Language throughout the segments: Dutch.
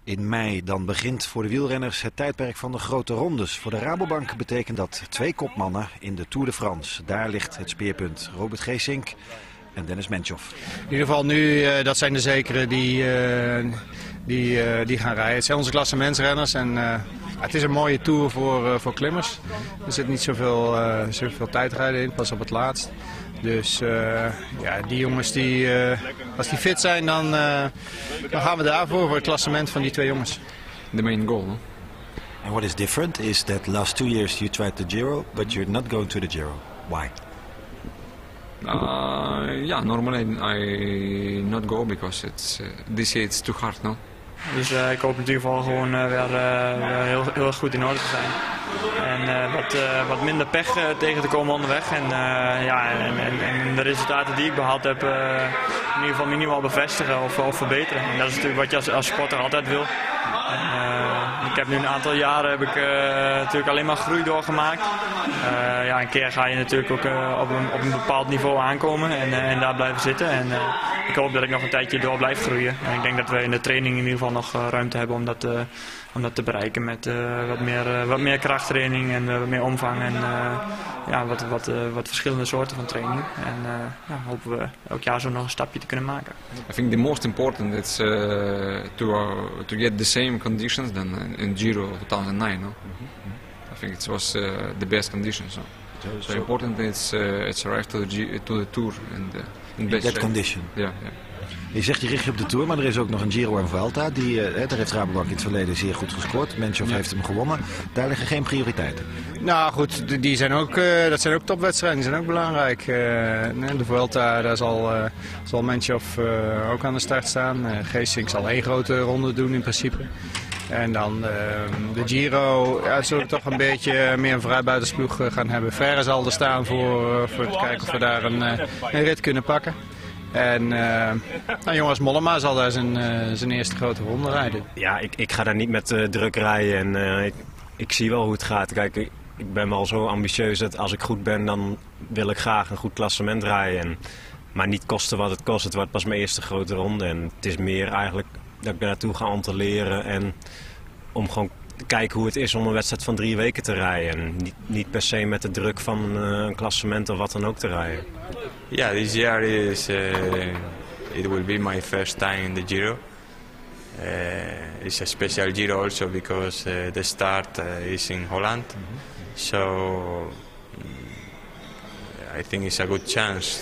In mei dan begint voor de wielrenners het tijdperk van de grote rondes. Voor de Rabobank betekent dat 2 kopmannen in de Tour de France. Daar ligt het speerpunt. Robert Geesink en Dennis Menchov. In ieder geval nu, dat zijn de zekere die gaan rijden. Het zijn onze klassementsrenners en het is een mooie Tour voor klimmers. Er zit niet zoveel tijdrijden in, pas op het laatst. Dus ja, die jongens, als die fit zijn, dan gaan we daarvoor voor het klassement van die 2 jongens. The main goal. No? And what is different is that last 2 years you tried the Giro, but you're not going to the Giro. Why? Yeah, normally I not go because this year it's too hard, no? Dus ik hoop in ieder geval gewoon weer heel goed in orde te zijn. En wat minder pech tegen te komen onderweg. En de resultaten die ik behaald heb in ieder geval minimaal bevestigen of verbeteren. En dat is natuurlijk wat je als sporter altijd wil. Ik heb nu een aantal jaren natuurlijk alleen maar groei doorgemaakt. Een keer ga je natuurlijk ook op een bepaald niveau aankomen en daar blijven zitten. En ik hoop dat ik nog een tijdje door blijf groeien. En ik denk dat we in de training in ieder geval nog ruimte hebben om dat te bereiken met wat meer krachttraining en wat meer omvang en wat verschillende soorten van training. En hopen we elk jaar zo nog een stapje te kunnen maken. I think the most important is to get the same conditions than in Giro 2009. No? I think it was the best conditions. No? So important it's arrive to the Tour in best that condition. Yeah. Je zegt je richt je op de Tour, maar er is ook nog een Giro en Vuelta. Daar heeft Rabobank in het verleden zeer goed gescoord. Menchov heeft hem gewonnen. Daar liggen geen prioriteiten. Nou goed, dat zijn ook topwedstrijden, die zijn ook belangrijk. De Vuelta, daar zal Menchov ook aan de start staan. Geesink zal 1 grote ronde doen in principe. En dan de Giro, zullen we toch een beetje meer een vrijbuitersploeg gaan hebben. Verre zal er staan voor te kijken of we daar een rit kunnen pakken. En Jonas Mollema zal daar zijn eerste grote ronde rijden. Ja, ik ga daar niet met druk rijden en ik zie wel hoe het gaat. Kijk, ik ben wel zo ambitieus dat als ik goed ben, dan wil ik graag een goed klassement rijden. Maar niet kosten wat het kost. Het wordt pas mijn eerste grote ronde en het is meer eigenlijk dat ik daar naartoe ga om te leren en om gewoon te kijken hoe het is om een wedstrijd van 3 weken te rijden. En niet per se met de druk van een klassement of wat dan ook te rijden. Yeah, this year it will be my first time in the Giro. It's a special Giro also because the start is in Holland. So I think it's a good chance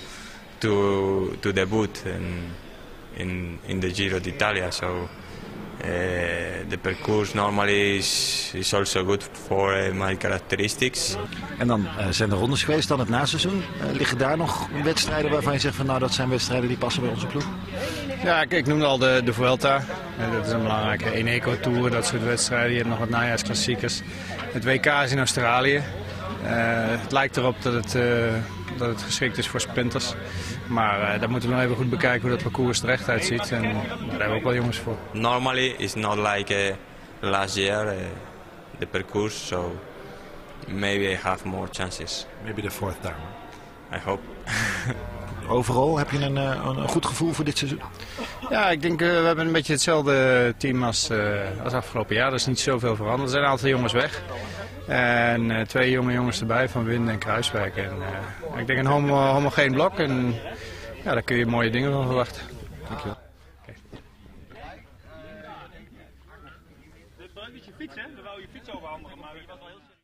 to debut in the Giro d'Italia. So the parcours normally is also good for my characteristics. En dan zijn er rondes geweest, dan het naseizoen. Liggen daar nog wedstrijden waarvan je zegt van nou dat zijn wedstrijden die passen bij onze ploeg? Ja, ik noemde al de Vuelta. Dat is een belangrijke Eneco Tour, dat soort wedstrijden. Je hebt nog wat najaarsklassiekers. Het WK is in Australië. Het lijkt erop dat het geschikt is voor sprinters. Maar daar moeten we nog even goed bekijken hoe dat parcours er echt uitziet. En daar hebben we ook wel jongens voor. Normally it's not like last year, the parcours, so maybe I have more chances. Maybe the 4th time. I hope. Overal heb je een goed gevoel voor dit seizoen? Ja, ik denk we hebben een beetje hetzelfde team als afgelopen jaar. Er is niet zoveel veranderd. Er zijn een aantal jongens weg. En 2 jonge jongens erbij van Winden en Kruiswijk. En ik denk een homogeen blok. En ja, daar kun je mooie dingen van verwachten. Dankjewel. Okay. Dit is je fiets, hè? Dan wou je fiets overhandigen, maar je was wel heel